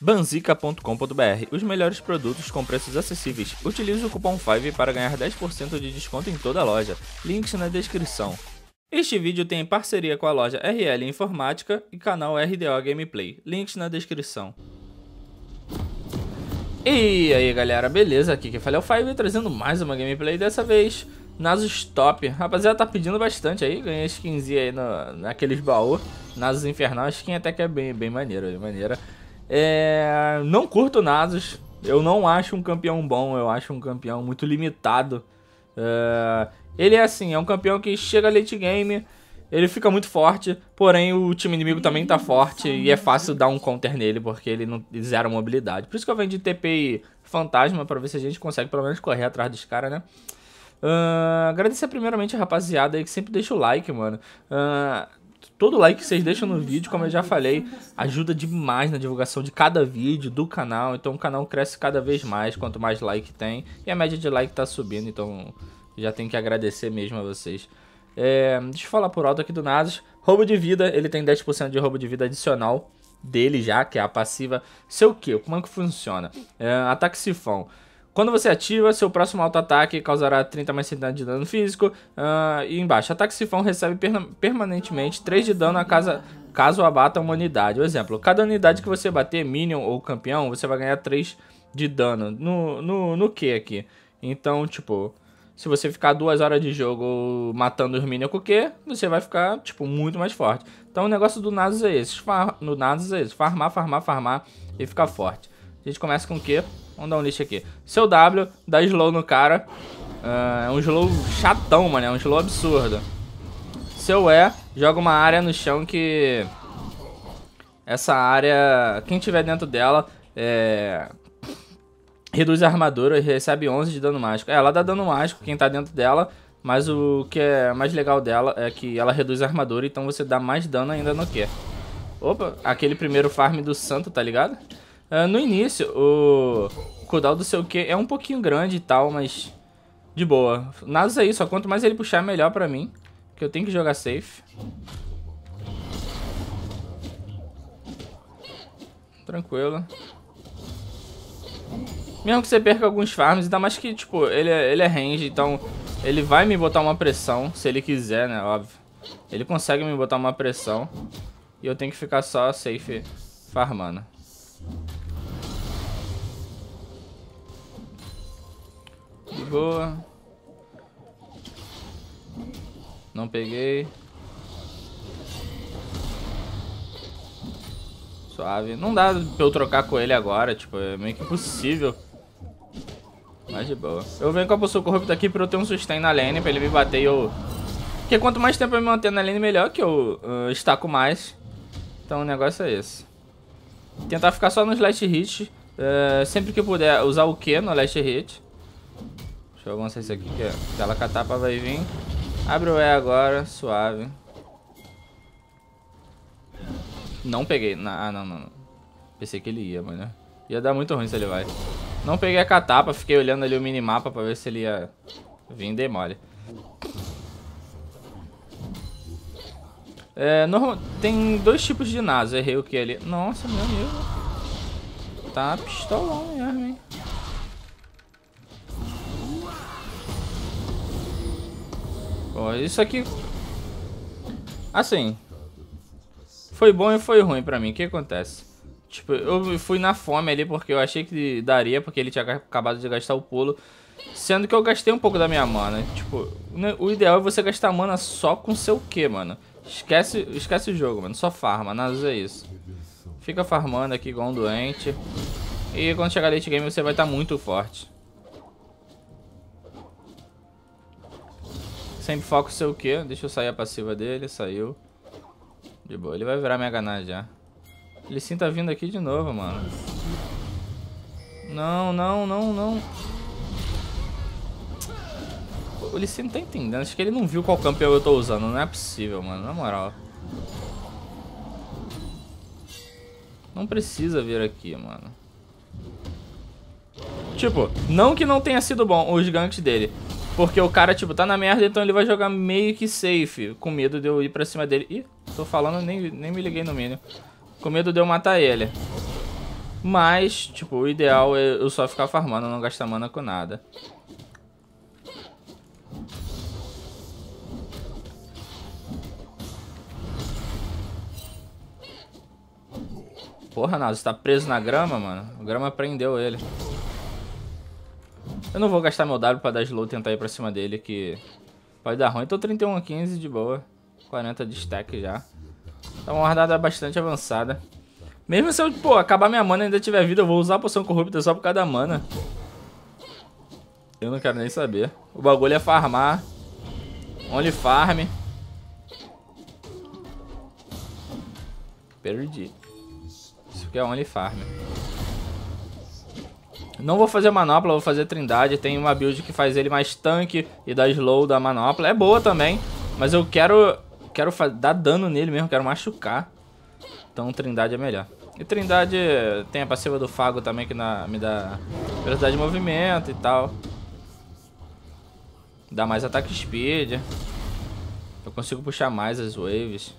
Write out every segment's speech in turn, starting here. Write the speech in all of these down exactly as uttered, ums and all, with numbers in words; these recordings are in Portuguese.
Banzica ponto com ponto br, os melhores produtos com preços acessíveis. Utilize o cupom five para ganhar dez por cento de desconto em toda a loja. Links na descrição. Este vídeo tem parceria com a loja R L Informática e canal R D O Gameplay. Links na descrição. E aí galera, beleza? Aqui quem fala é o five, trazendo mais uma gameplay, dessa vez Nasus Top. Rapaziada, tá pedindo bastante aí, ganhei skinzinha aí no, naqueles baús. Nasus Infernal, a skin até que é bem, bem maneira, bem maneira. É... Não curto Nasus, eu não acho um campeão bom, eu acho um campeão muito limitado. É... Ele é assim, é um campeão que chega late game, ele fica muito forte, porém o time inimigo também tá forte e é fácil dar um counter nele porque ele não zera mobilidade. Por isso que eu venho de T P I fantasma, pra ver se a gente consegue pelo menos correr atrás dos caras, né? Uh... Agradecer primeiramente a rapaziada aí que sempre deixa o like, mano. Uh... Todo like que vocês deixam no vídeo, como eu já falei, ajuda demais na divulgação de cada vídeo do canal. Então o canal cresce cada vez mais, quanto mais like tem. E a média de like tá subindo, então já tenho que agradecer mesmo a vocês. É, deixa eu falar por alto aqui do Nasus. Roubo de vida, ele tem dez por cento de roubo de vida adicional dele já, que é a passiva. Sei o que? Como é que funciona? É, ataque sifão. Quando você ativa, seu próximo auto-ataque causará trinta mais cem de dano físico. Uh, e embaixo, ataque sifão recebe per permanentemente três de dano a casa, caso abata uma unidade. Por exemplo, cada unidade que você bater, minion ou campeão, você vai ganhar três de dano. No, no, no que aqui? Então, tipo, se você ficar duas horas de jogo matando os minions com o Q, você vai ficar, tipo, muito mais forte. Então o negócio do Nasus é esse. Far no Nasus é esse. Farmar, farmar, farmar e ficar forte. A gente começa com o Q. Vamos dar um lixo aqui. Seu W, dá slow no cara. É uh, um slow chatão, mano. É um slow absurdo. Seu E, joga uma área no chão que... Essa área, quem tiver dentro dela, é... reduz a armadura e recebe onze de dano mágico. É, ela dá dano mágico, quem tá dentro dela. Mas o que é mais legal dela é que ela reduz a armadura. Então você dá mais dano ainda no que. Opa, aquele primeiro farm do santo, tá ligado? Uh, no início, o cooldown do seu Q é um pouquinho grande e tal, mas de boa. Nasus é isso, ó, quanto mais ele puxar, melhor pra mim. Que eu tenho que jogar safe. Tranquilo. Mesmo que você perca alguns farms, ainda mais que, tipo, ele é, ele é range, então ele vai me botar uma pressão, se ele quiser, né, óbvio. Ele consegue me botar uma pressão e eu tenho que ficar só safe farmando. De boa. Não peguei. Suave. Não dá pra eu trocar com ele agora, tipo, é meio que impossível. Mas de boa. Eu venho com a poção corrupta aqui pra eu ter um sustain na lane, pra ele me bater e eu... Porque quanto mais tempo eu me manter na lane, melhor, que eu uh, estaco mais. Então o negócio é esse. Tentar ficar só nos last hit. Uh, sempre que puder usar o Q no last hit. Deixa eu avançar isso aqui, que aquela catapa vai vir. Abre o E agora, suave. Não peguei. Ah, não, não, não. Pensei que ele ia, mano. Ia dar muito ruim se ele vai. Não peguei a catapa, fiquei olhando ali o minimapa pra ver se ele ia vir, dei mole. É, normal, tem dois tipos de Nasus, errei o que ali. Nossa, meu amigo. Tá pistolão mesmo, hein. Ó, isso aqui... Assim... Foi bom e foi ruim pra mim, o que acontece? Tipo, eu fui na fome ali porque eu achei que daria, porque ele tinha acabado de gastar o pulo. Sendo que eu gastei um pouco da minha mana. Tipo, o ideal é você gastar mana só com seu Q, mano. Esquece, esquece o jogo, mano. Só farma, Nasus é isso. Fica farmando aqui igual um doente. E quando chegar late game você vai estar muito forte. Sempre foca o seu Q. Deixa eu sair a passiva dele. Saiu. De boa. Ele vai virar Mega Knight já. Ele sim tá vindo aqui de novo, mano. Não, não, não, não. O Lee Sin não tá entendendo. Acho que ele não viu qual campeão eu tô usando. Não é possível, mano. Na moral. Não precisa vir aqui, mano. Tipo, não que não tenha sido bom os ganks dele. Porque o cara, tipo, tá na merda, então ele vai jogar meio que safe. Com medo de eu ir pra cima dele. Ih, tô falando, nem, nem me liguei no mínimo. Com medo de eu matar ele. Mas, tipo, o ideal é eu só ficar farmando, não gastar mana com nada. Porra, Nasus, tá preso na grama, mano. A grama prendeu ele. Eu não vou gastar meu W pra dar slow e tentar ir pra cima dele, que pode dar ruim. Tô trinta e um a quinze de boa. quarenta de stack já. Tá uma guardada bastante avançada. Mesmo se eu, pô, acabar minha mana e ainda tiver vida, eu vou usar a poção corrupta só por causa da mana. Eu não quero nem saber. O bagulho é farmar. Only farm. Perdi. Isso aqui é only farm. Não vou fazer manopla, vou fazer trindade. Tem uma build que faz ele mais tanque e dá slow da manopla. É boa também, mas eu quero, quero dar dano nele mesmo, quero machucar. Então trindade é melhor. E trindade tem a passiva do Fago também, que na, me dá velocidade de movimento e tal. Dá mais ataque speed. Eu consigo puxar mais as waves.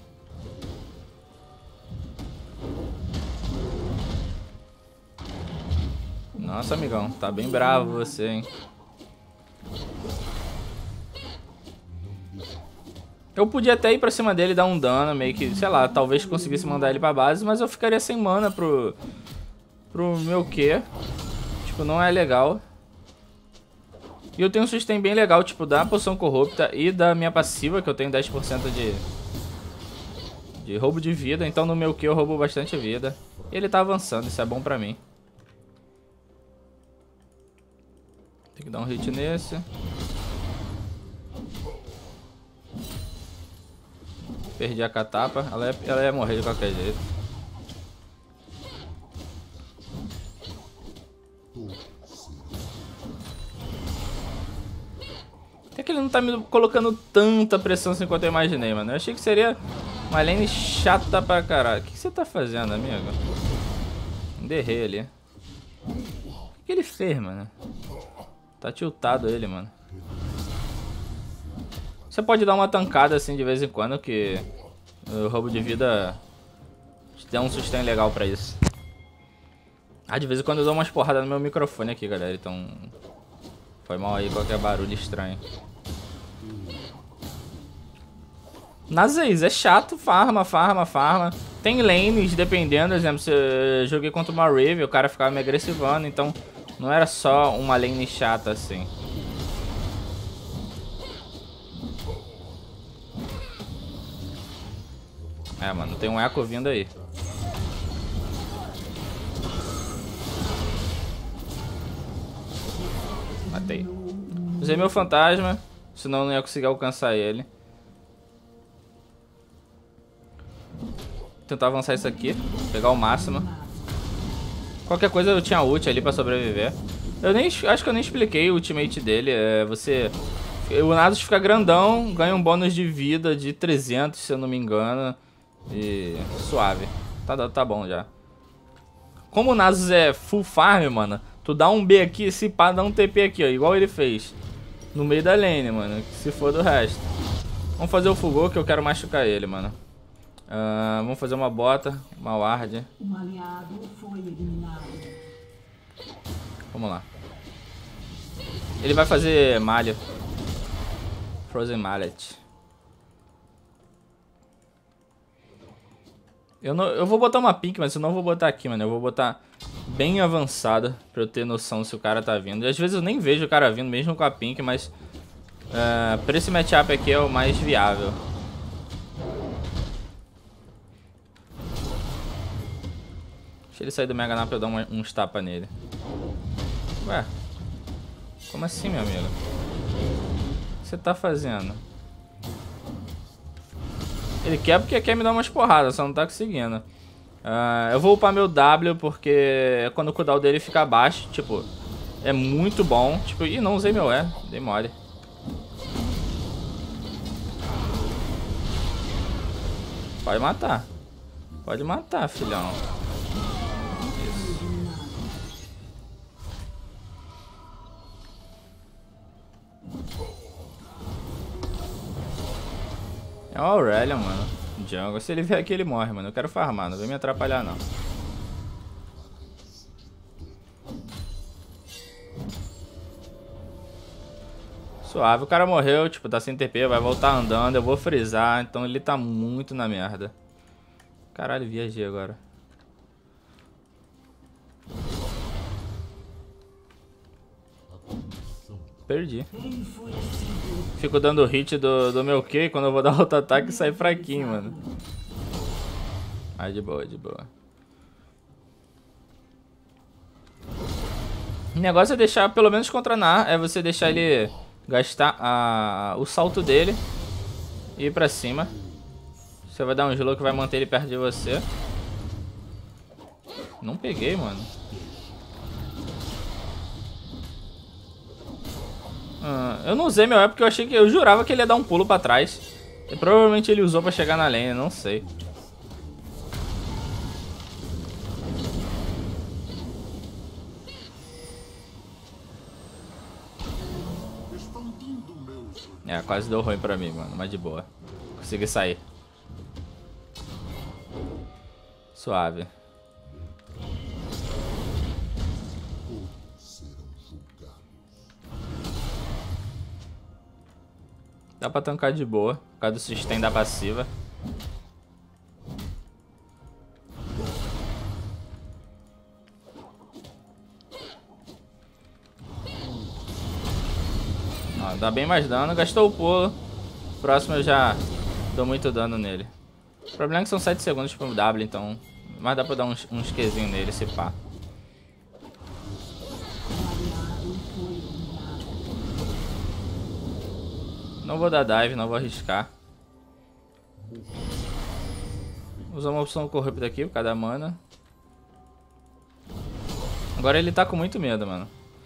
Nossa, amigão, tá bem bravo você, hein? Eu podia até ir pra cima dele e dar um dano, meio que, sei lá, talvez conseguisse mandar ele pra base, mas eu ficaria sem mana pro, pro meu Q. Tipo, não é legal. E eu tenho um sustain bem legal, tipo, da poção corrupta e da minha passiva, que eu tenho dez por cento de, de roubo de vida. Então no meu Q eu roubo bastante vida. E ele tá avançando, isso é bom pra mim. Tem que dar um hit nesse. Perdi a catapa. Ela ia, ela ia morrer de qualquer jeito. Até que ele não tá me colocando tanta pressão assim quanto eu imaginei, mano. Eu achei que seria uma lane chata pra caralho. O que você tá fazendo, amigo? Derrei ali. O que ele fez, mano? Tá tiltado ele, mano. Você pode dar uma tancada assim de vez em quando, que o roubo de vida tem um sustain legal pra isso. Ah, de vez em quando eu dou umas porradas no meu microfone aqui, galera. Então foi mal aí qualquer barulho estranho. Nasus é chato, farma, farma, farma. Tem lanes, dependendo, por exemplo, se eu joguei contra uma Rave, o cara ficava me agressivando, então não era só uma lane chata assim. É, mano, tem um eco vindo aí. Matei. Usei meu fantasma, senão eu não ia conseguir alcançar ele. Tentar avançar isso aqui, pegar o máximo. Qualquer coisa eu tinha ult ali pra sobreviver. Eu nem, acho que eu nem expliquei o ultimate dele. É, você... O Nasus fica grandão, ganha um bônus de vida de trezentos, se eu não me engano. E suave. Tá, tá bom já. Como o Nasus é full farm, mano, tu dá um B aqui, se pá, dá um T P aqui, ó. Igual ele fez no meio da lane, mano. Se for do resto. Vamos fazer o Fulgor, que eu quero machucar ele, mano. Uh, vamos fazer uma bota, uma ward. Um aliado foi eliminado. Vamos lá. Ele vai fazer malha. Frozen Mallet. Eu, não, eu vou botar uma pink, mas eu não vou botar aqui, mano. Eu vou botar bem avançada pra eu ter noção se o cara tá vindo. E às vezes eu nem vejo o cara vindo, mesmo com a pink, mas uh, pra esse matchup aqui é o mais viável. Deixa ele sair do Mega Knight pra eu dar uma, uns tapas nele. Ué, como assim, meu amigo? O que você tá fazendo? Ele quer porque quer me dar umas porradas, só não tá conseguindo. Uh, eu vou upar meu W porque quando o cooldown dele fica baixo, tipo, é muito bom. Tipo, ih, não usei meu E, dei mole. Pode matar. Pode matar, filhão. É o Aurelion, mano. Jungle. Se ele vier aqui, ele morre, mano. Eu quero farmar, não vem me atrapalhar, não. Suave, o cara morreu, tipo, tá sem T P, vai voltar andando, eu vou frisar, então ele tá muito na merda. Caralho, viajei agora. Perdi. Fico dando hit do, do meu Q e quando eu vou dar outro ataque sai fraquinho, mano. Ah, de boa, de boa. O negócio é deixar, pelo menos contra Nar, é você deixar ele gastar a, o salto dele e ir pra cima. Você vai dar um slow que vai manter ele perto de você. Não peguei, mano. Ah, eu não usei meu E porque eu achei que... Eu jurava que ele ia dar um pulo pra trás. E provavelmente ele usou pra chegar na lane, não sei. É, quase deu ruim pra mim, mano, mas de boa. Consegui sair. Suave. Dá pra tancar de boa, por causa do sustain da passiva. Ó, dá bem mais dano, gastou o pulo. Próximo eu já dou muito dano nele. O problema é que são sete segundos pro W, então... Mas dá pra dar uns, uns Qzinho nele, se pá. Não vou dar dive, não vou arriscar. Vou usar uma opção corrupta aqui por causa da mana. Agora ele tá com muito medo, mano.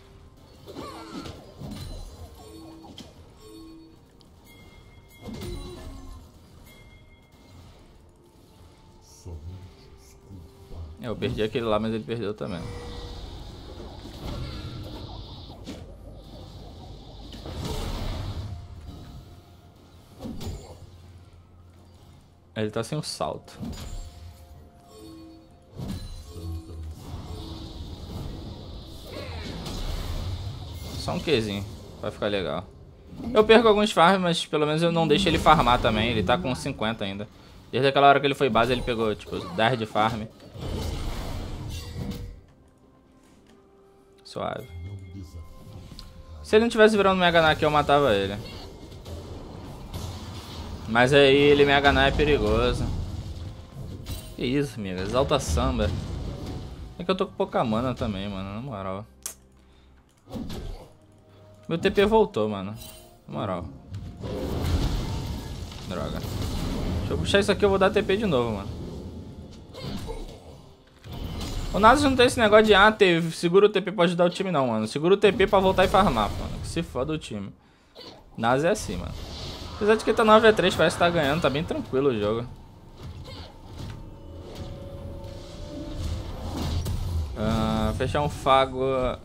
Eu perdi aquele lá, mas ele perdeu também. Ele tá sem o salto. Só um Qzinho, vai ficar legal. Eu perco alguns farms, mas pelo menos eu não deixo ele farmar também. Ele tá com cinquenta ainda. Desde aquela hora que ele foi base, ele pegou tipo dez de farm. Suave. Se ele não tivesse virando Mega Knight aqui, eu matava ele. Mas aí ele Mega Knight é perigoso. Que isso, amiga. Exalta samba. É que eu tô com pouca mana também, mano. Na moral. Meu T P voltou, mano. Na moral. Droga. Deixa eu puxar isso aqui, eu vou dar T P de novo, mano. O Nasus não tem esse negócio de, ah, teve, segura o T P pra ajudar o time não, mano. Segura o T P pra voltar e farmar, mano. Que se foda o time. Nasus é assim, mano. Apesar de que tá nove a três, parece que tá ganhando, tá bem tranquilo o jogo. Ah, fechar um Fago.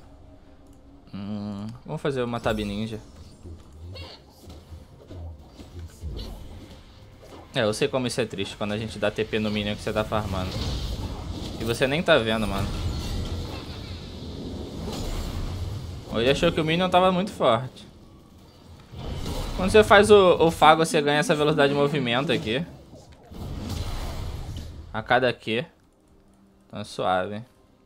Hum, vamos fazer uma Tab Ninja. É, eu sei como isso é triste, quando a gente dá T P no minion que você tá farmando. E você nem tá vendo, mano. Ele achou que o minion tava muito forte. Quando você faz o, o Fago, você ganha essa velocidade de movimento aqui. A cada Q. Então é suave.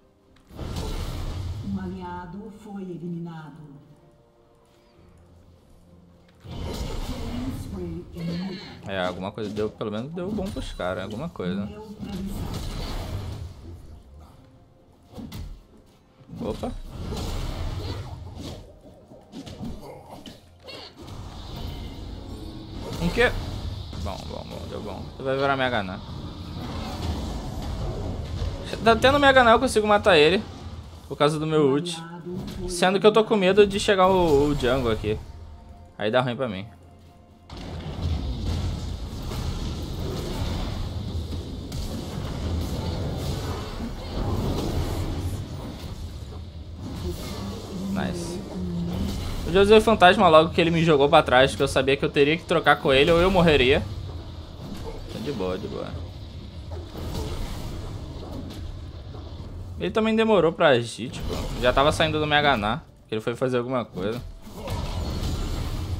Um aliado foi eliminado. É, alguma coisa deu, pelo menos deu bom pros caras, alguma coisa. Opa. Um quê? Bom, bom, bom, deu bom. Você vai virar Mega Knight. Tá tendo Mega Knight, eu consigo matar ele. Por causa do meu ult. Sendo que eu tô com medo de chegar o, o jungle aqui. Aí dá ruim pra mim. Nice. Eu já usei o fantasma logo que ele me jogou pra trás, que eu sabia que eu teria que trocar com ele ou eu morreria. Então, de boa, de boa. Ele também demorou pra agir, tipo, já tava saindo do Mega Knight, que ele foi fazer alguma coisa.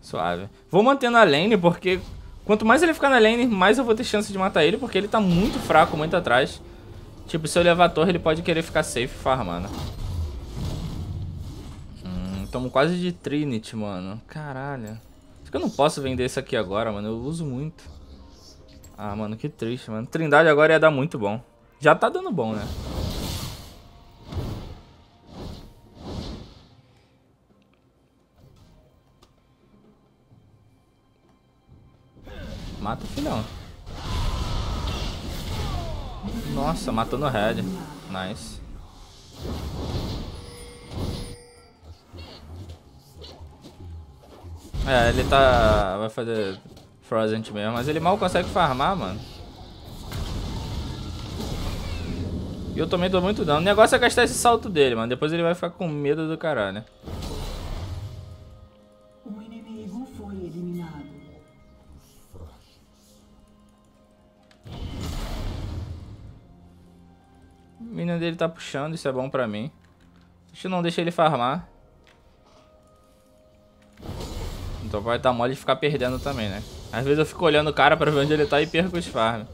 Suave. Vou manter na lane, porque quanto mais ele ficar na lane, mais eu vou ter chance de matar ele, porque ele tá muito fraco, muito atrás. Tipo, se eu levar a torre, ele pode querer ficar safe farmando. Hum, tomo quase de Trinity, mano. Caralho. Acho que eu não posso vender isso aqui agora, mano. Eu uso muito. Ah, mano, que triste, mano. Trindade agora ia dar muito bom. Já tá dando bom, né? Mata o filhão. Nossa, matou no head. Nice. É, ele tá... vai fazer Frozen mesmo, mas ele mal consegue farmar, mano. E eu também dou muito dano. O negócio é gastar esse salto dele, mano. Depois ele vai ficar com medo do caralho. O inimigo foi eliminado. O menino dele tá puxando, isso é bom pra mim. Deixa eu não deixar ele farmar. Então vai dar mole de ficar perdendo também, né? Às vezes eu fico olhando o cara pra ver onde ele tá e perco os farms.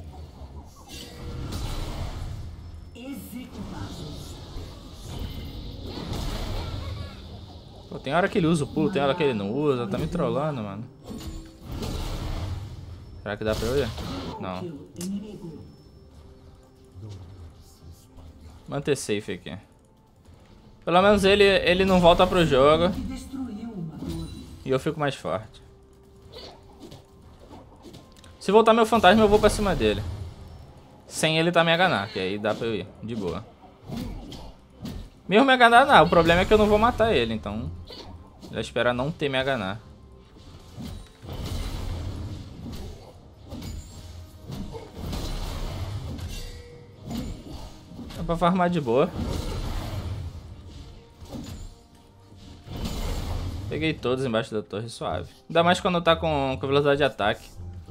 Pô, tem hora que ele usa o pulo, tem hora que ele não usa. Tá me trollando, mano. Será que dá pra eu ir? Não. Manter safe aqui. Pelo menos ele, ele não volta pro jogo. E eu fico mais forte. Se voltar meu fantasma, eu vou pra cima dele. Sem ele tá me H, que aí dá pra eu ir, de boa. Mesmo me H não, o problema é que eu não vou matar ele, então... já espera não ter me H. Dá pra farmar de boa. Peguei todos embaixo da torre, suave. Ainda mais quando tá com, com velocidade de ataque.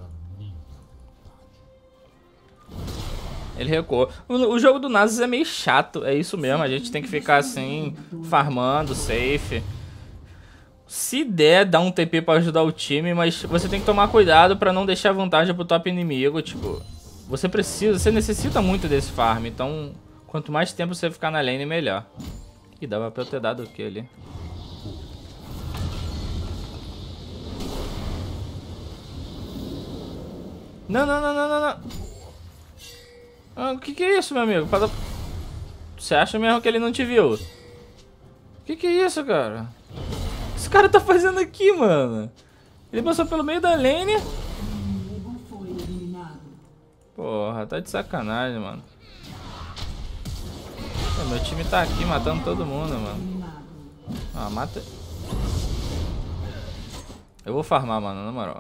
Ele recuou. O, o jogo do Nasus é meio chato, é isso mesmo. A gente tem que ficar assim, farmando, safe. Se der, dá um T P pra ajudar o time, mas você tem que tomar cuidado pra não deixar vantagem pro top inimigo. Tipo, você precisa, você necessita muito desse farm. Então, quanto mais tempo você ficar na lane, melhor. Ih, dava pra eu ter dado o que ali? Não, não, não, não, não, não. Ah, o que que é isso, meu amigo? Você acha mesmo que ele não te viu? O que que é isso, cara? O que esse cara tá fazendo aqui, mano? Ele passou pelo meio da lane. Porra, tá de sacanagem, mano. Pô, meu time tá aqui matando todo mundo, mano. Ah, mata... Eu vou farmar, mano, na moral.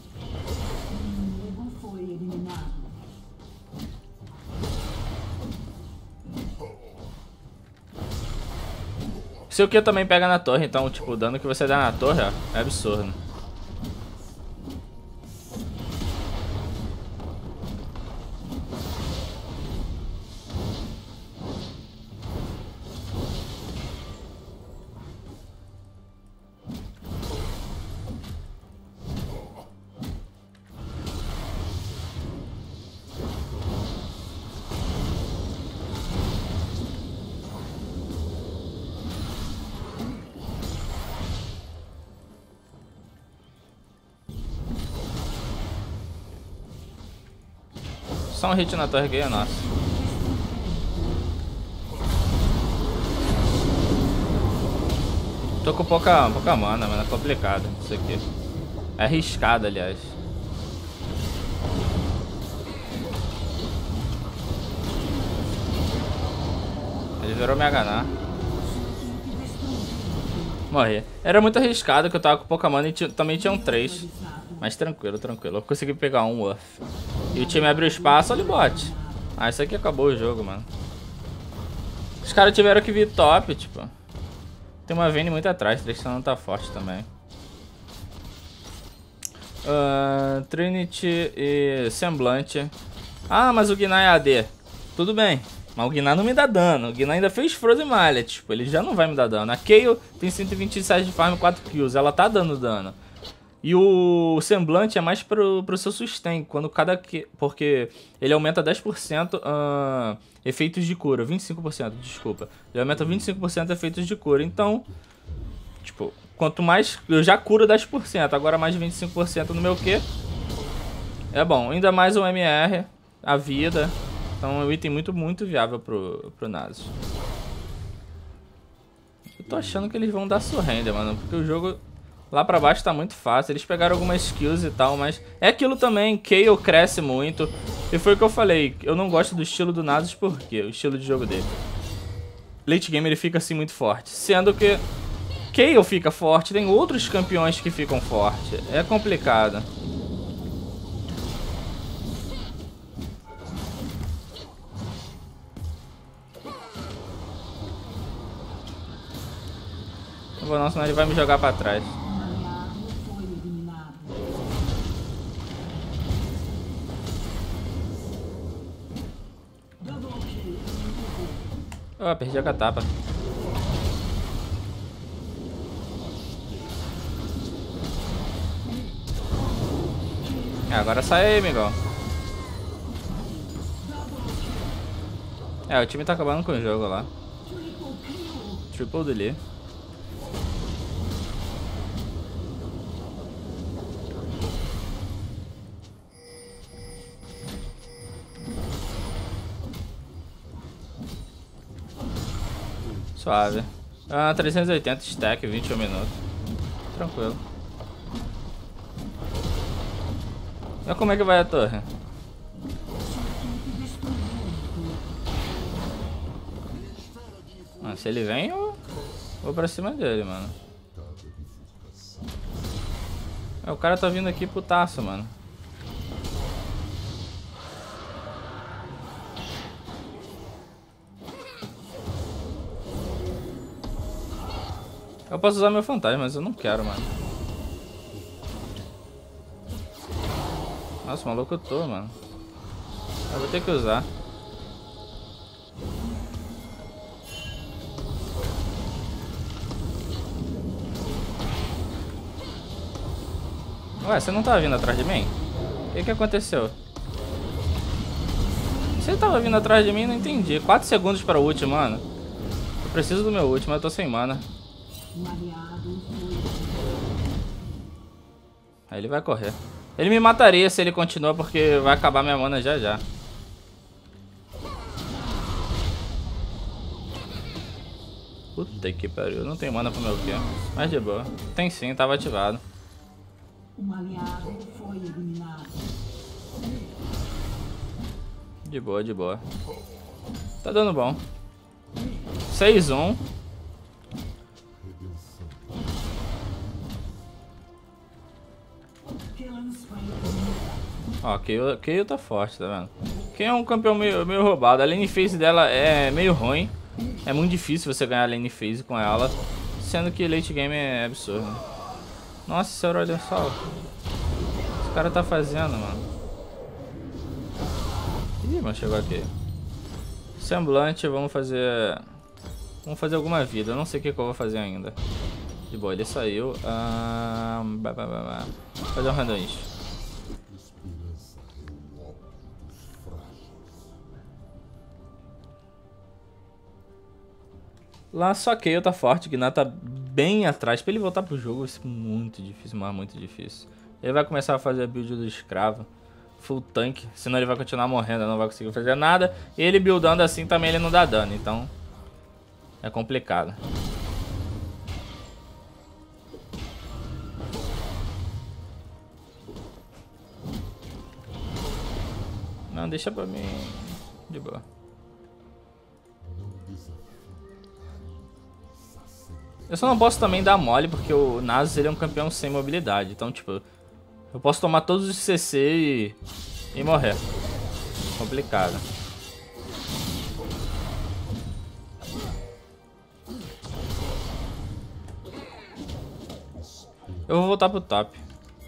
Seu Q também pega na torre, então, tipo, o dano que você dá na torre, ó, é absurdo. Só um hit na torre que é nossa. Tô com pouca, pouca mana, mano. É complicado isso aqui. É arriscado, aliás. Ele virou me H. Morri. Era muito arriscado que eu tava com pouca mana e também tinham três. Mas tranquilo, tranquilo. Eu consegui pegar um Uff. E o time abriu espaço, olha o bot. Ah, isso aqui acabou o jogo, mano. Os caras tiveram que vir top, tipo. Tem uma Vayne muito atrás, Tristana não tá forte também. Uh, Trinity e Semblante. Ah, mas o Gnar é A D. Tudo bem. Mas o Gnar não me dá dano. O Gnar ainda fez Frozen Mallet. Tipo, ele já não vai me dar dano. A Kayle tem cento e vinte e sete de farm e quatro kills. Ela tá dando dano. E o semblante é mais pro, pro seu sustain, quando cada... Que, porque ele aumenta dez por cento uh, efeitos de cura, vinte e cinco por cento, desculpa. Ele aumenta vinte e cinco por cento efeitos de cura, então... Tipo, quanto mais... Eu já curo dez por cento, agora mais vinte e cinco por cento no meu Q. É bom, ainda mais o M R, a vida. Então é um item muito, muito viável pro, pro Nasus. Eu tô achando que eles vão dar surrender, mano, porque o jogo... Lá pra baixo tá muito fácil, eles pegaram algumas skills e tal, mas é aquilo também, Kayle cresce muito. E foi o que eu falei, eu não gosto do estilo do Nasus porque o estilo de jogo dele. Late game ele fica assim muito forte, sendo que Kayle fica forte, tem outros campeões que ficam fortes, é complicado. Não vou não, senão ele vai me jogar pra trás. Oh, perdi a catapa. É, agora sai aí, amigão. É, o time tá acabando com o jogo lá. Triple delay. Suave. Ah, trezentos e oitenta stack, vinte e um minutos. Tranquilo. Olha como é que vai a torre. Ah, se ele vem, eu vou pra cima dele, mano. É, o cara tá vindo aqui putaço, mano. Eu posso usar meu fantasma, mas eu não quero, mano. Nossa, maluco eu tô, mano. Eu vou ter que usar. Ué, você não tava vindo atrás de mim? O que que aconteceu? Você tava vindo atrás de mim? Não entendi. quatro segundos para o ult, mano. Eu preciso do meu ult, mas eu tô sem mana. Aí ele vai correr. Ele me mataria se ele continua, porque vai acabar minha mana já já. Puta que pariu, não tem mana pro meu Q. Mas de boa. Tem sim, tava ativado. Um aliado foi eliminado. De boa, de boa. Tá dando bom. seis a um. Ó, Kayle, Kayle tá forte, tá vendo? Quem é um campeão meio, meio roubado. A lane phase dela é meio ruim. É muito difícil você ganhar a lane phase com ela. Sendo que late game é absurdo. Nossa, senhora, olha só. Esse cara tá fazendo, mano. Ih, mano, chegou aqui. Semblante, vamos fazer... Vamos fazer alguma vida. Eu não sei o que, que eu vou fazer ainda. De boa, ele saiu. Ah, bah, bah, bah, bah. Vou fazer um random isso. Lá só Kayle tá forte, Gná tá bem atrás. Pra ele voltar pro jogo vai ser muito difícil, mas muito difícil. Ele vai começar a fazer a build do escravo. Full tank, senão ele vai continuar morrendo, não vai conseguir fazer nada. E ele buildando assim também ele não dá dano, então é complicado. Não, deixa pra mim de boa. Eu só não posso também dar mole, porque o Nasus ele é um campeão sem mobilidade. Então, tipo, eu posso tomar todos os C C e, e morrer. Complicado. Eu vou voltar pro top.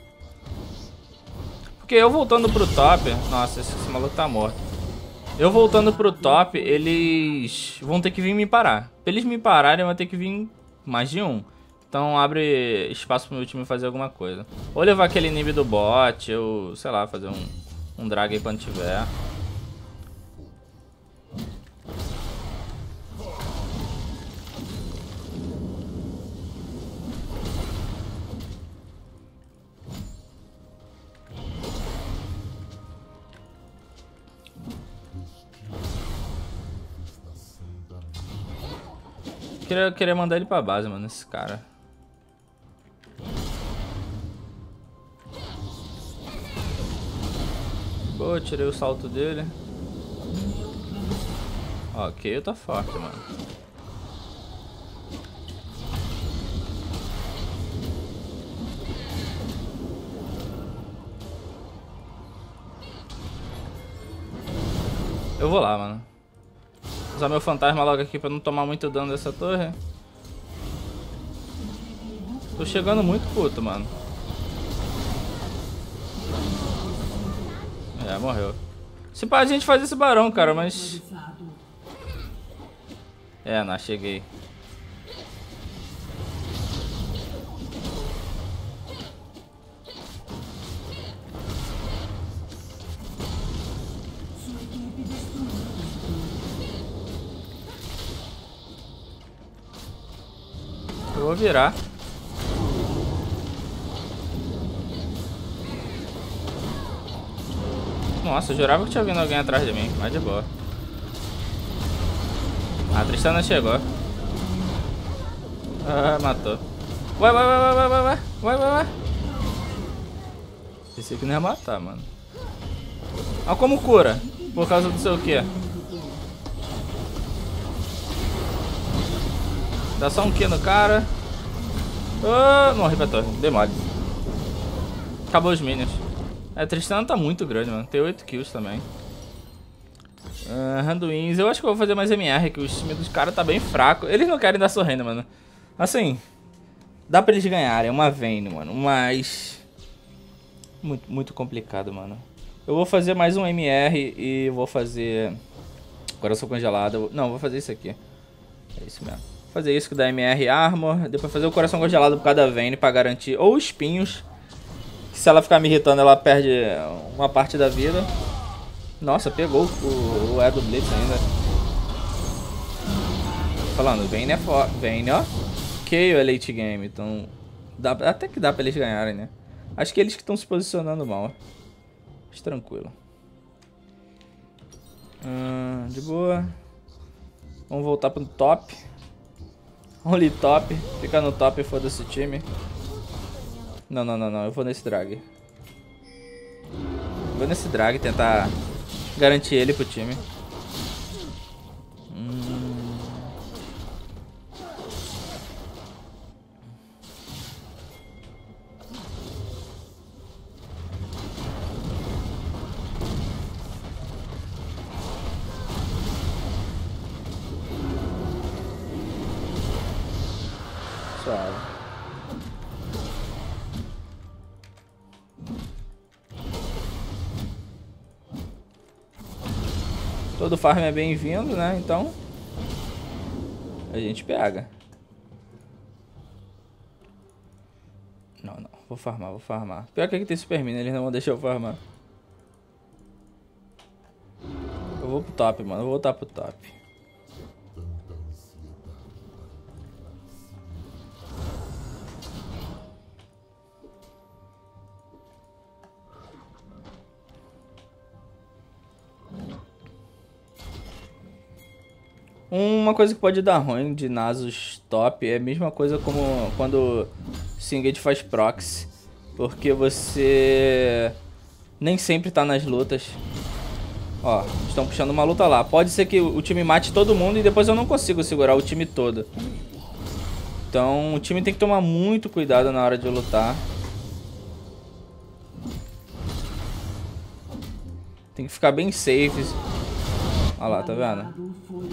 Porque eu voltando pro top... Nossa, esse, esse maluco tá morto. Eu voltando pro top, eles vão ter que vir me parar. Pra eles me pararem, vão ter que vir... mais de um. Então abre espaço pro meu time fazer alguma coisa. Ou levar aquele inib do bot, ou sei lá, fazer um, um drag aí quando tiver. Queria, queria mandar ele pra base, mano, esse cara. Boa, tirei o salto dele. Ok, eu tô forte, mano. Eu vou lá, mano. Usar meu fantasma logo aqui pra não tomar muito dano dessa torre. Tô chegando muito puto, mano. É, morreu. Se pá, a gente faz esse barão, cara, mas... É, não, cheguei. Eu vou virar. Nossa, eu jurava que tinha vindo alguém atrás de mim, mas de boa. A Tristana chegou. Ah, matou. Vai, vai, vai, vai, vai, vai, vai, vai, vai, vai. Pensei que não ia matar, mano. Olha como cura. Por causa do seu quê? Dá só um Q no cara. Oh, morri pra torre. Dei mole. Acabou os minions. É, a Tristana tá muito grande, mano. Tem oito kills também. Uh, Randuins. Eu acho que eu vou fazer mais M R, que o time dos caras tá bem fraco. Eles não querem dar sorrenda, mano. Assim, dá pra eles ganharem. É uma Vayne, mano. Mas... Muito, muito complicado, mano. Eu vou fazer mais um M R e vou fazer... Coração congelado. Não, vou fazer isso aqui. É isso mesmo. Vou fazer isso que dá M R Armor. Depois fazer o coração congelado por cada Vayne pra garantir. Ou espinhos. Que se ela ficar me irritando, ela perde uma parte da vida. Nossa, pegou o, o E do Blitz ainda. Falando, Vayne é forte. Vayne, ó. Que é late game. Então, dá, até que dá pra eles ganharem, né? Acho que eles que estão se posicionando mal. Mas tranquilo. Hum, de boa. Vamos voltar pro top. Only top. Fica no top e foda-se o time. Não, não, não, não. Eu vou nesse drag. Vou nesse drag tentar garantir ele pro time. Hum. Suave. Todo farm é bem-vindo, né? Então a gente pega. Não, não. Vou farmar, vou farmar. Pior que aqui tem super mina, eles não vão deixar eu farmar. Eu vou pro top, mano. Eu vou voltar pro top. Uma coisa que pode dar ruim de Nasus top é a mesma coisa como quando Singed faz proxy. Porque você nem sempre tá nas lutas. Ó, estão puxando uma luta lá. Pode ser que o time mate todo mundo e depois eu não consigo segurar o time todo. Então o time tem que tomar muito cuidado na hora de lutar. Tem que ficar bem safe. Olha lá, tá vendo?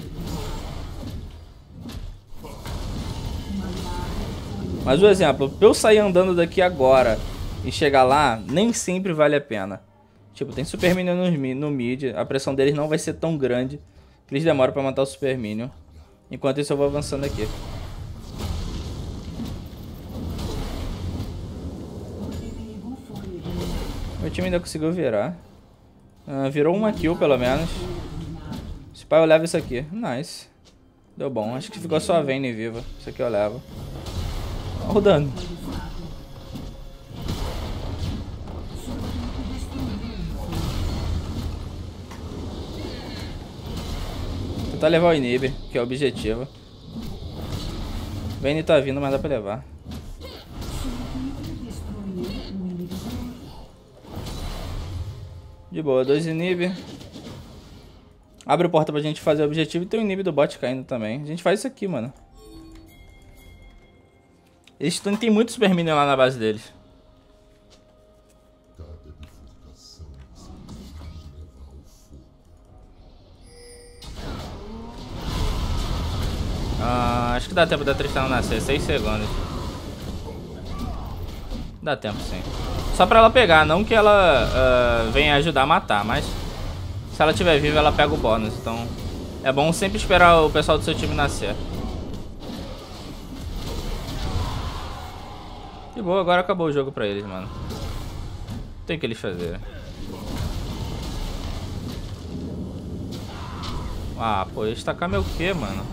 Mas o exemplo, pra eu sair andando daqui agora e chegar lá, nem sempre vale a pena. Tipo, tem Super Minion no, no mid, a pressão deles não vai ser tão grande que eles demoram pra matar o Super Minion. Enquanto isso eu vou avançando aqui. Meu time ainda conseguiu virar. Uh, virou uma kill pelo menos. Se pá eu levo isso aqui. Nice. Deu bom. Acho que ficou só a Vayne viva. Isso aqui eu levo. Olha o dano. Tentar levar o inib, que é o objetivo. Vayne tá vindo, mas dá pra levar. De boa, dois inib. Abre a porta pra gente fazer o objetivo e tem o inib do bot caindo também. A gente faz isso aqui, mano. Eles tem muito super minion lá na base deles. Ah, acho que dá tempo da Tristana nascer, seis segundos. Dá tempo sim. Só pra ela pegar, não que ela uh, venha ajudar a matar, mas se ela estiver viva ela pega o bônus. Então é bom sempre esperar o pessoal do seu time nascer. De boa, agora acabou o jogo pra eles, mano. Tem que eles fazerem. Ah, pô, eles tacar meu quê, mano?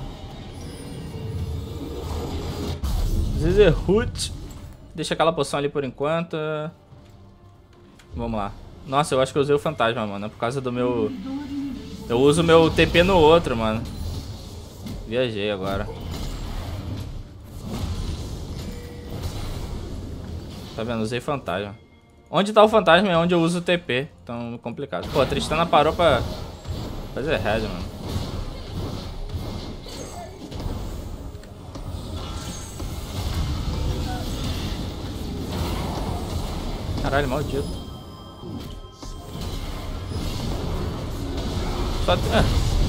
Zizerhut. Deixa aquela poção ali por enquanto. Vamos lá. Nossa, eu acho que eu usei o fantasma, mano. Por causa do meu... Eu uso meu T P no outro, mano. Viajei agora. Tá vendo? Usei fantasma. Onde tá o fantasma é onde eu uso o T P. Então, complicado. Pô, a Tristana parou pra fazer head, mano. Caralho, maldito. Só... Ah.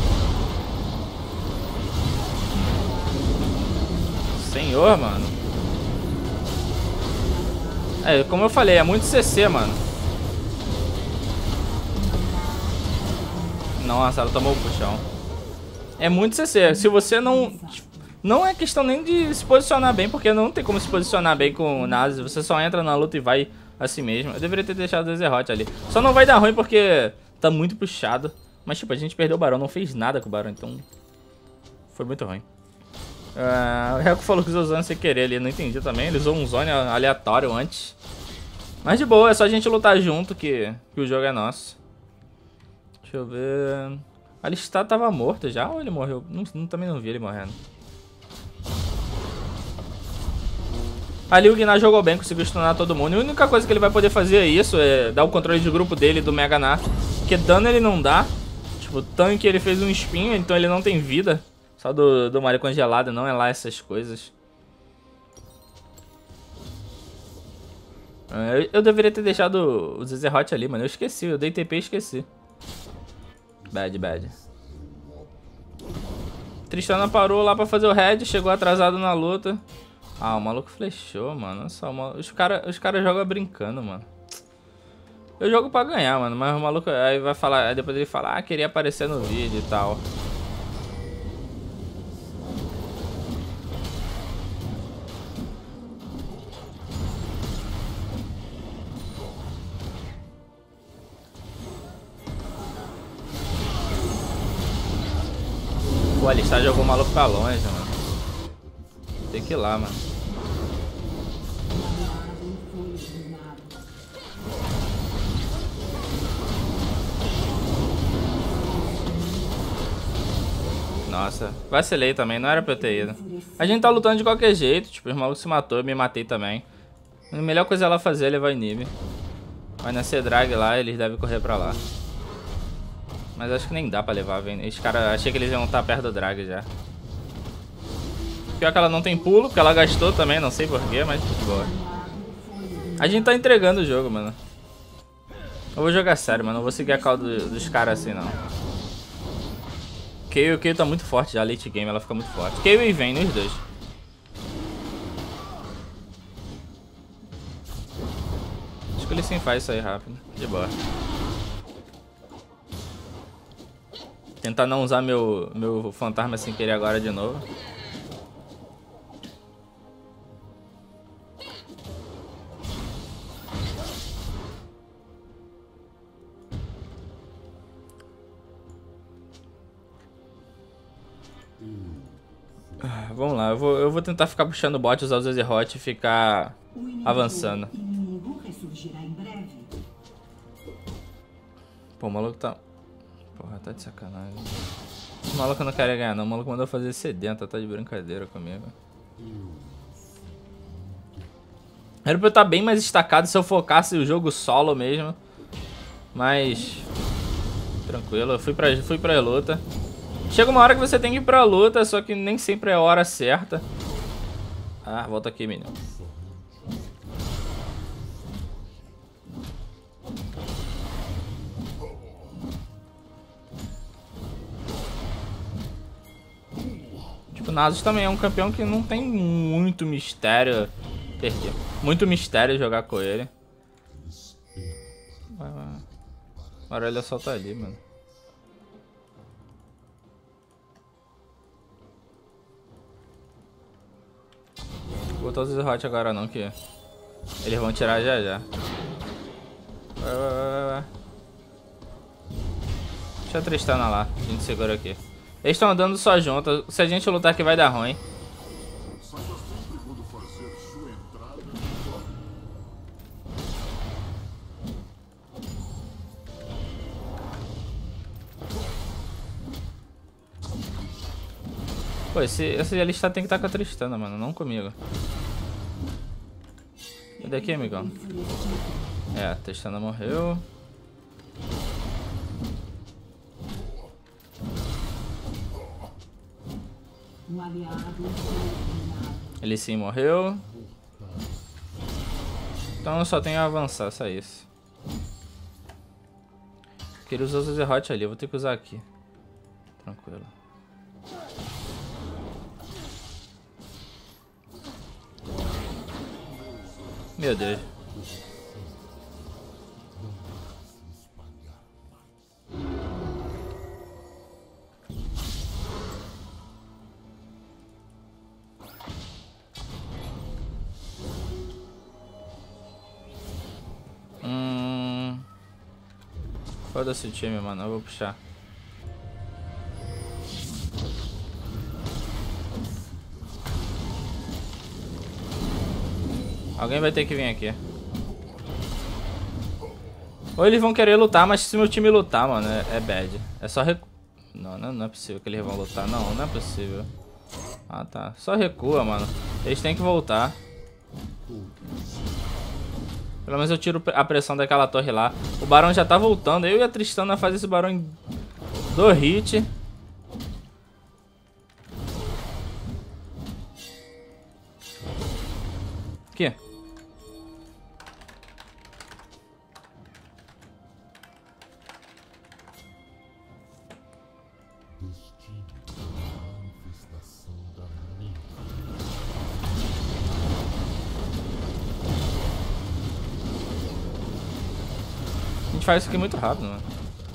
Senhor, mano. É, como eu falei, é muito C C, mano. Nossa, ela tomou o puxão. É muito C C. Se você não... Não é questão nem de se posicionar bem, porque não tem como se posicionar bem com o Nazi. Você só entra na luta e vai assim mesmo. Eu deveria ter deixado o Zerhot ali. Só não vai dar ruim porque tá muito puxado. Mas tipo, a gente perdeu o Barão, não fez nada com o Barão, então foi muito ruim. Uh, o Reco falou que usou Zone sem querer ali, não entendi também. Ele usou um Zone aleatório antes. Mas de boa, é só a gente lutar junto que, que o jogo é nosso. Deixa eu ver... A Alistar tava morto já ou ele morreu? Não, não, também não vi ele morrendo. Ali o Gnar jogou bem, conseguiu stunar todo mundo. E a única coisa que ele vai poder fazer é isso, é dar o controle de grupo dele, do Mega Gnar. Porque dano ele não dá. Tipo, o tanque ele fez um espinho, então ele não tem vida. Só do, do Mario congelado, não é lá essas coisas. Eu, eu deveria ter deixado o Zezerhot ali, mano. Eu esqueci, eu dei T P e esqueci. Bad, bad. Tristana parou lá pra fazer o head, chegou atrasado na luta. Ah, o maluco flechou, mano. Só, os caras os cara jogam brincando, mano. Eu jogo pra ganhar, mano. Mas o maluco aí vai falar. Aí depois ele fala, ah, queria aparecer no vídeo e tal. Pô, a Alistar jogou o maluco pra longe, mano. Tem que ir lá, mano. Nossa, vacilei também, não era pra eu ter ido. A gente tá lutando de qualquer jeito, tipo, os malucos se matou, eu me matei também. A melhor coisa ela fazer é levar o inib. Vai nascer drag lá, eles devem correr pra lá. Mas acho que nem dá pra levar, velho. Os caras, achei que eles iam estar perto do drag já. Pior que ela não tem pulo, porque ela gastou também, não sei porquê, mas de boa. A gente tá entregando o jogo, mano. Eu vou jogar sério, mano, não vou seguir a call do, dos caras assim, não. Kayle, o Kayle tá muito forte já, late game, ela fica muito forte. Kayle e Vayne, os dois. Acho que ele sim faz isso aí rápido, de boa. Tentar não usar meu, meu fantasma sem querer agora de novo. vamos lá. Eu vou, eu vou tentar ficar puxando o bot, usar os Azeroth e ficar avançando. Pô, o maluco tá... Porra, tá de sacanagem. O maluco não quer ganhar não. O maluco mandou fazer sedenta, tá de brincadeira comigo. Era pra eu estar bem mais destacado se eu focasse o jogo solo mesmo. Mas... tranquilo, eu fui pra, fui pra luta. Chega uma hora que você tem que ir pra luta, só que nem sempre é a hora certa. Ah, volta aqui, menino. Tipo, o Nasus também é um campeão que não tem muito mistério. Perdi. Muito mistério jogar com ele. Vai, vai. Agora ele só tá ali, mano. Vou botar os Azeroth agora não, que eles vão tirar já já. Vai, vai, vai, vai. Deixa a Tristana lá, a gente segura aqui. Eles estão andando só junto, se a gente lutar aqui vai dar ruim. Pô, esse, esse alista tem que estar com a Tristana, mano, não comigo. E daqui, amigão? É, a Tristana morreu. Ele sim morreu. Então eu só tenho a avançar, só isso. Queria usar os Azeroth ali, eu vou ter que usar aqui. Tranquilo. Meu Deus. Hum... Foda-se o time, mano. Eu vou puxar. Alguém vai ter que vir aqui. Ou eles vão querer lutar, mas se meu time lutar, mano, é, é bad. É só recu... Não, não, não é possível que eles vão lutar. Não, não é possível. Ah, tá. Só recua, mano. Eles têm que voltar. Pelo menos eu tiro a pressão daquela torre lá. O Barão já tá voltando. Eu e a Tristana fazem esse Barão em do hit. Aqui. A gente faz isso aqui muito rápido, mano.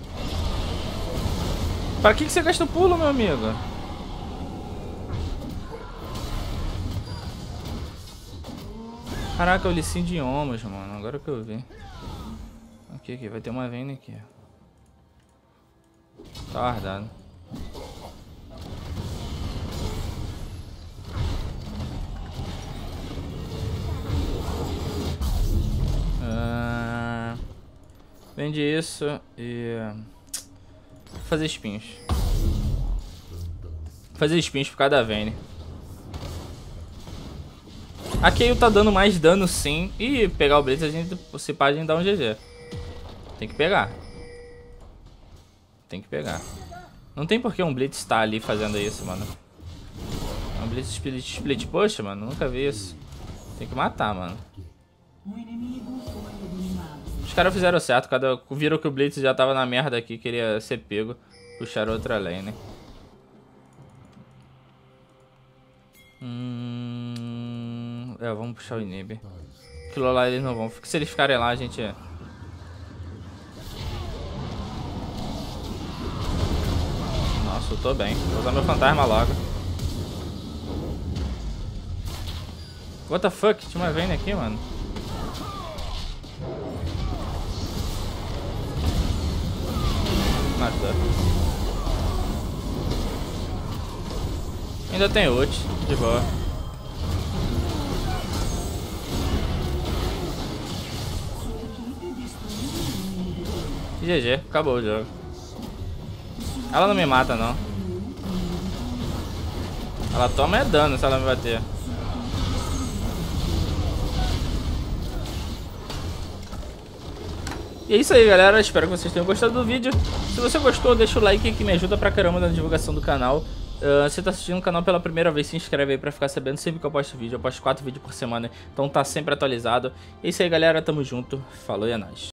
Pra que que você gasta o pulo, meu amigo? Caraca, eu li sim idiomas, mano. Agora que eu vi. Aqui, aqui. Vai ter uma Vayne aqui. Tá guardado. Uh, vende isso e... Vou fazer espinhos. Vou fazer espinhos por cada Vayne. A Kayle tá dando mais dano sim. E pegar o Blitz, a gente, se pá, a gente dá um G G. Tem que pegar. Tem que pegar. Não tem por que um Blitz estar ali fazendo isso, mano. Um Blitz split, split push, mano. Nunca vi isso. Tem que matar, mano. Os caras fizeram certo. Cada, viram que o Blitz já tava na merda aqui. Queria ser pego. Puxaram outra lane. Hum... É, vamos puxar o Inib. Aquilo lá eles não vão. Se eles ficarem lá, a gente... Nossa, eu tô bem. Vou usar meu fantasma logo. What the fuck? Tinha uma Vayne aqui, mano. Matou. Ainda tem ult, de boa. G G, acabou o jogo. Ela não me mata, não. Ela toma é dano se ela me bater. E é isso aí, galera. Espero que vocês tenham gostado do vídeo. Se você gostou, deixa o like que me ajuda pra caramba na divulgação do canal. Uh, se tá assistindo o canal pela primeira vez, se inscreve aí pra ficar sabendo sempre que eu posto vídeo. Eu posto quatro vídeos por semana, então tá sempre atualizado. É isso aí, galera. Tamo junto. Falou e é nóis.